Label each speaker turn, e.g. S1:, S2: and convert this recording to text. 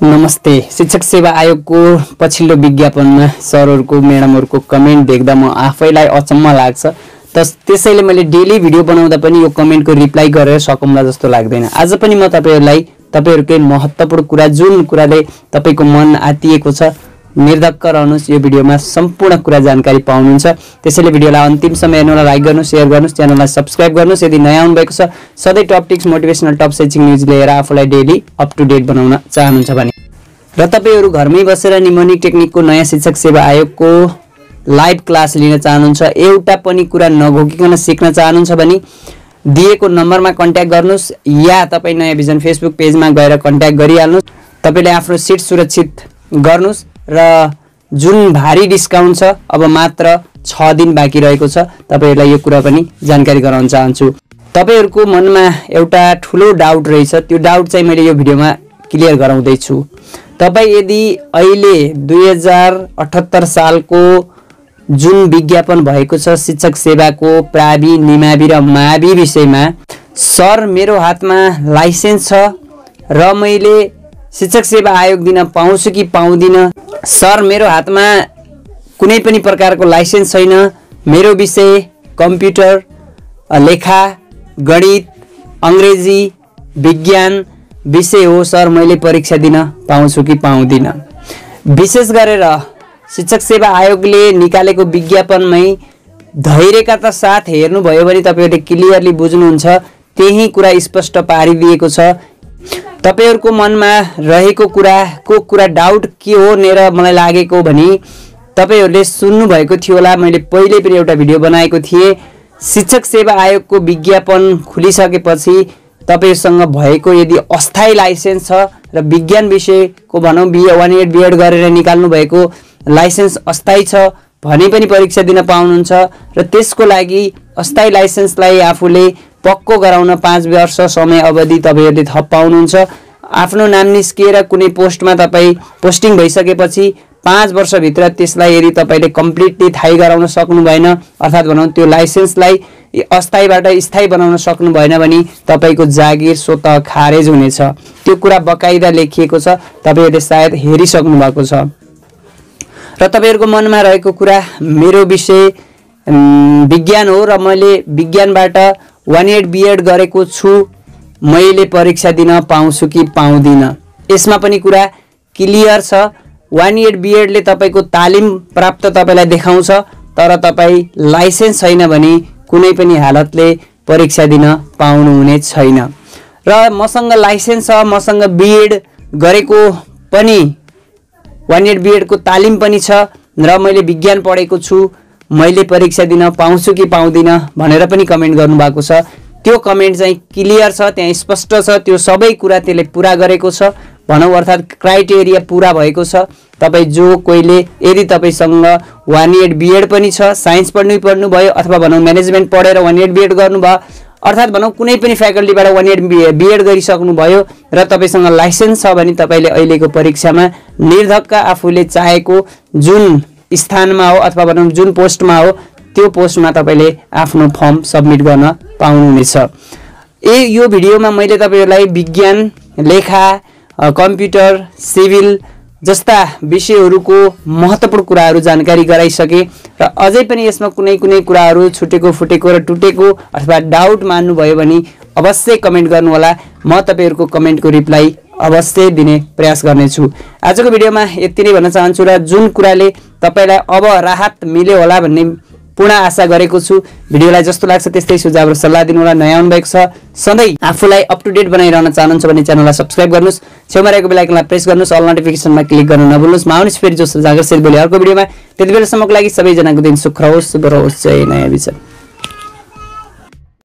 S1: नमस्ते। शिक्षक सेवा आयोगको पछिल्लो विज्ञापनमा सरहरुको म्याडमहरुको कमेन्ट देख्दा म आफैलाई अचम्म लाग्छ। त्यसैले मैले डेली भिडियो बनाउँदा पनि यो कमेन्टको रिप्लाई गरेर सकौँला जस्तो लाग्दैन। आज पनि म तपाईहरुकै महत्त्वपूर्ण कुरा, जुन कुराले तपाईको मन आतिएको छ, निर्धक्क रहनुस्, यो भिडियोमा सम्पूर्ण कुरा जानकारी पाउनुहुन्छ। त्यसैले भिडियोलाई अन्तिमसम्म हेर्नुलाई लाइक गर्नुस्, शेयर गर्नुस्, च्यानललाई सब्स्क्राइब गर्नुस्। यदि नयाँ हुनुभएको छ, सधैँ टप टिप्स, मोटिभेसनल टप शैक्षिक न्यूज लिएर आफूलाई डेली अप टु डेट बनाउन चाहनुहुन्छ भने र तपाईहरु घरमै बसेर निमोनिक टेक्निकको नयाँ शिक्षक सेवा आयोगको लाइभ क्लास लिन चाहनुहुन्छ, एउटा पनि कुरा नघोकिकन सिक्न चाहनुहुन्छ भने दिएको नम्बरमा कन्ट्याक्ट गर्नुस् या तपाई नयाँ भिजन फेसबुक पेजमा गएर कन्ट्याक्ट गरिहाल्नुस्। तपाईले आफ्नो सिट सुरक्षित गर्नुस् र जुन भारी डिस्काउन्ट छ, अब मात्र 6 दिन बाँकी रहेको छ। तपाईहरुलाई यो कुरा पनि जानकारी गराउन चाहन्छु। तपाईहरुको मनमा एउटा ठूलो डाउट रहेछ, त्यो डाउट चाहिँ मैले यो भिडियोमा क्लियर गराउँदै छु। तपाई यदि अहिले 2078 सालको जुन विज्ञापन भएको छ शिक्षक सेवाको प्रावि, निमावि र मावि विषयमा, सर मेरो हातमा लाइसेन्स छ र मैले शिक्षक सेवा आयोग दिन पाउँछु कि पाउँदिन, सर मेरो हातमा कुनै पनि प्रकारको लाइसेन्स छैन, मेरो विषय कम्प्युटर, लेखा, गणित, अंग्रेजी, विज्ञान विषय हो, सर मैले परीक्षा दिन पाउँछु कि पाउँदिन। विशेष गरेर शिक्षक सेवा आयोगले निकालेको विज्ञापनमै धैर्यका साथ हेर्नुभयो भने तपाईहरुले क्लियरली बुझ्नुहुन्छ, त्यही कुरा स्पष्ट पारिदिएको छ। तपाईहरुको मनमा रहेको कुरा डाउट के हो नेर मलाई लागेको भनी तपाईहरुले सुन्नु भएको थियो होला। मैले पहिले पनि एउटा भिडियो बनाएको थिएँ। शिक्षक सेवा आयोगको विज्ञापन खुलिसकेपछि तपाईहरुसँग भएको यदि अस्थायी लाइसेन्स छ र विज्ञान विषयको भनौं बीए 1 इयर बीएड गरेर निकाल्नु भएको लाइसेन्स अस्थायी छ भने पनि परीक्षा दिन पाउनुहुन्छ र त्यसको लागि अस्थायी लाइसेन्सलाई आफूले पक्को गराउन 5 वर्ष समय अवधि तपाईहरुले थप पाउनुहुन्छ। आफ्नो नाम निस्किएर कुनै पोस्टमा तपाई पोस्टिङ भइसकेपछि 5 वर्ष भित्र त्यसलाई यदि तपाईले कम्प्लिटली थाहै गराउन सक्नु भएन, अर्थात भनौं त्यो लाइसेन्सलाई अस्थायीबाट स्थायी बनाउन सक्नु भएन भने तपाईको जागिर स्वतः खारेज हुनेछ। त्यो कुरा बकाइदा लेखिएको छ, तपाईहरुले सायद हेरिसक्नु भएको छ। र तपाईहरुको मनमा रहेको कुरा मेरो विषय विज्ञान हो र मैले विज्ञानबाट 1 इयर बीएड गरेको छु, मैले परीक्षा दिन पाउँछु कि पाउँदिन। यसमा पनि कुरा क्लियर छ। 1 इयर बीएड ले तपाईको तालिम प्राप्त तपाईलाई देखाउँछ, तर तपाई लाइसेन्स छैन भने कुनै पनि हालतले परीक्षा दिन पाउनु हुने छैन। र मसँग लाइसेन्स छ, मसँग बीएड गरेको पनि 1 इयर बीएड को तालिम पनि छ र मैले विज्ञान पढेको छु, मैले परीक्षा दिन पाउँछु कि पाउँदिन भनेर पनि कमेन्ट गर्नु भएको छ। त्यो कमेन्ट चाहिँ क्लियर छ, त्यहाँ स्पष्ट छ, त्यो सबै कुरा त्यसले पूरा गरेको छ भनौं, अर्थात क्राइटेरिया पूरा भएको छ। तपाई जो कोहीले यदि तपाईसँग 1 इयर बीएड पनि छ, साइन्स पढ्नु भयो अथवा भनौं म्यानेजमेन्ट पढेर 1 इयर बीएड गर्नुभयो, अर्थात भनौं कुनै पनि फ्याकल्टीबाट 1 इयर बीएड गरिसक्नु भयो र तपाईसँग लाइसेन्स छ भने तपाईले अहिलेको परीक्षामा निर्धक्क आफूले चाहेको जुन स्थानमा हो अथवा भनौं जुन पोस्टमा हो त्यो पोस्टमा तपाईले आफ्नो फर्म सबमिट गर्न पाउनुहुनेछ। यो भिडियोमा मैले तपाईहरुलाई विज्ञान, लेखा, कम्प्युटर, सिभिल जस्ता विषयहरुको महत्त्वपूर्ण कुराहरु जानकारी गराइसके र अझै पनि यसमा कुनै कुराहरु छुटेको, फुटेको र टुटेको अथवा डाउट मान्नु भयो भने अवश्य कमेन्ट गर्नु होला। म तपाईहरुको कमेन्टको रिप्लाई अवश्य दिने प्रयास गर्नेछु। आजको भिडियोमा यति नै भन्न चाहन्छु र जुन कुराले तपाईलाई अब राहत मिल्यो होला भन्ने पूर्ण आशा गरेको छु। भिडियोलाई जस्तो लाग्छ त्यस्तै सुझाव र सल्लाह दिनु होला। नयाँ हुनुभएको छ, सधैँ आफूलाई अप टु डेट बनाइरहन चाहनुहुन्छ भने च्यानललाई सब्स्क्राइब गर्नुस्, छेउमा रहेको बेल आइकनलाई प्रेस गर्नुस्, अल नोटिफिकेसनमा क्लिक गर्न नभुल्नुस्। माउनुस् फेरि जोस जागर सेल भोलि अर्को भिडियोमा। त्यतिबेलासम्मको लागि सबैजनाको दिन सुख रहोस्, शुभ रहोस्। जय नयाँ विजन।